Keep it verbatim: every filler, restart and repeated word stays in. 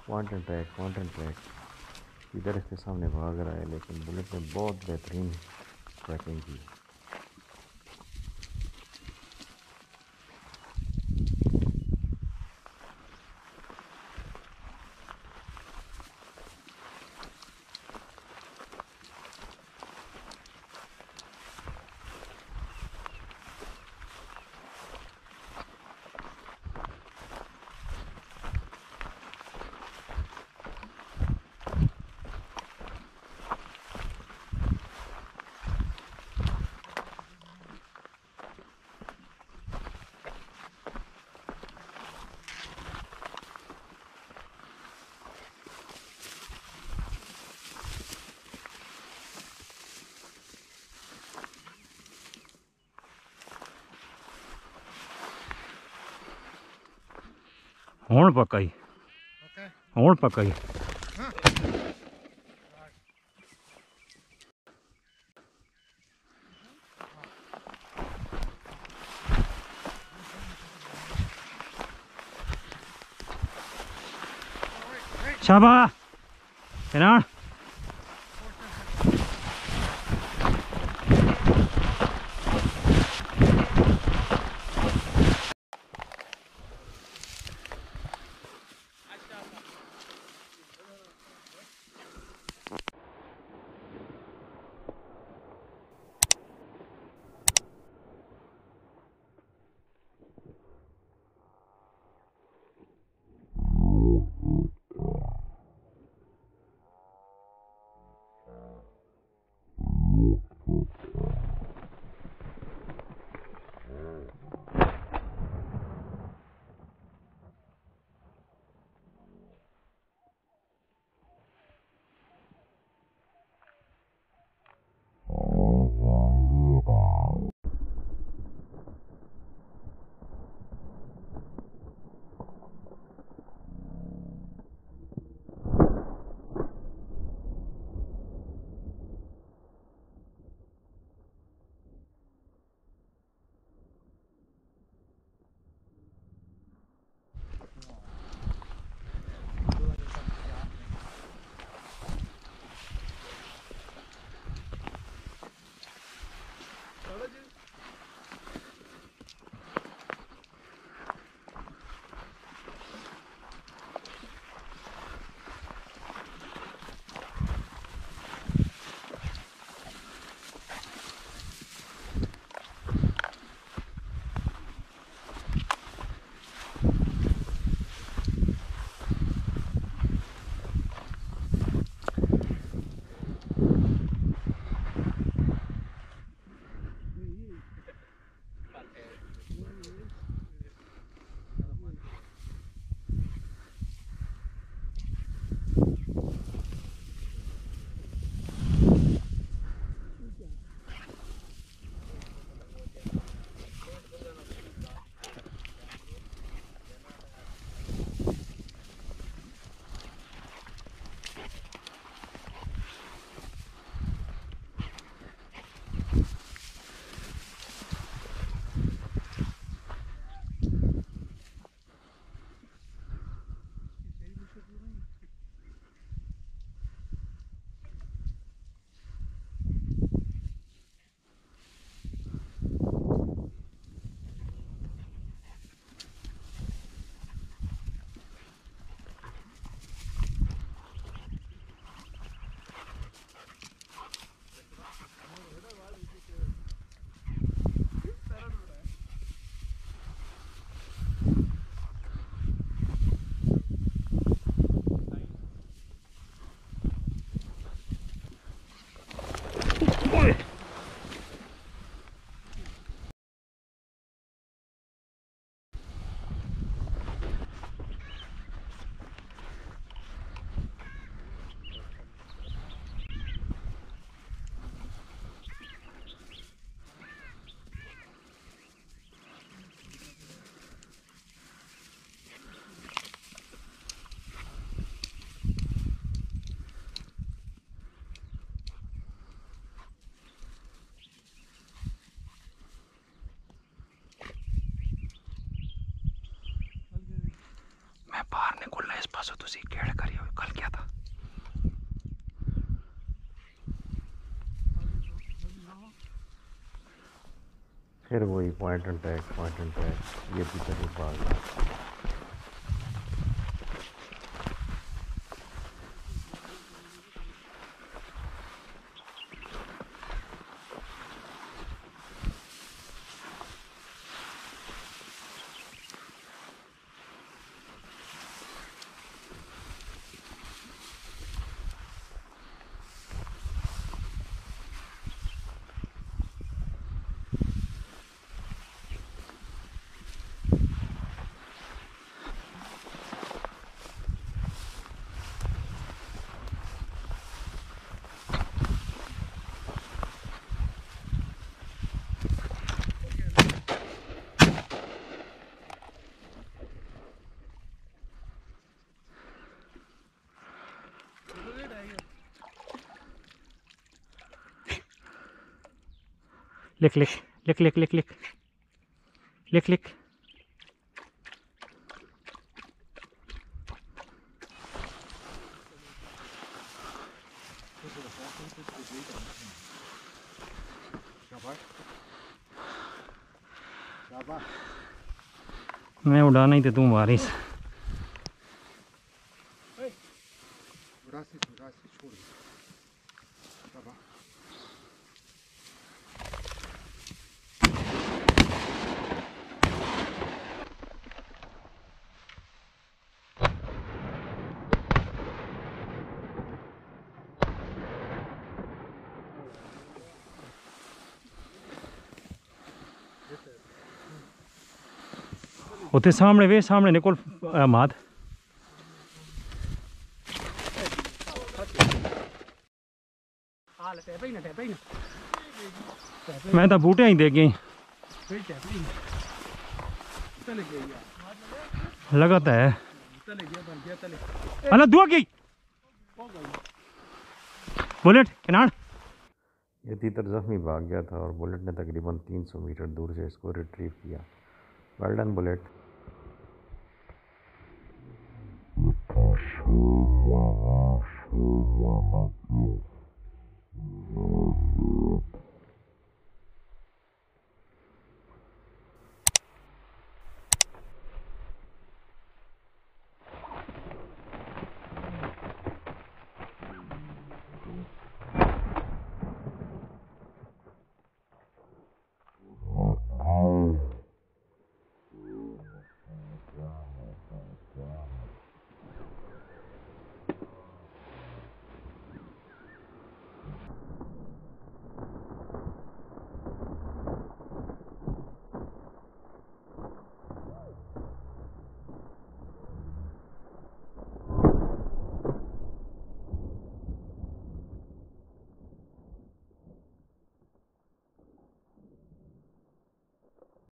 Mountain track mountain track इधर इसके सामने भाग रहा है, लेकिन बुलेट ने बहुत बेहतरीन ट्रैकिंग की। ਹੁਣ ਪੱਕਾ ਹੀ ਹੁਣ ਪੱਕਾ ਹੀ ਸ਼ਾਬਾਸ਼ ਇਹਨਾਂ मैं बाहर निकलना इस पासों तुसी केड़ करियो कल क्या था फिर वही point and tag point and tag ये भी तरह भाग लिख लिख लिख लिख लिख लिख लिख लिख मैं उड़ाना ही थे तू मारिस उत्थे सामने वे सामने निकोल माद मैं तो बूटे ही दे गई लगाता है अल्लाह दुआ की बुलेट किनार ये तीतर जख्मी भाग गया था और बुलेट ने तकरीबन तीन सौ मीटर दूर से इसको रिट्रीव किया। Well done bullet.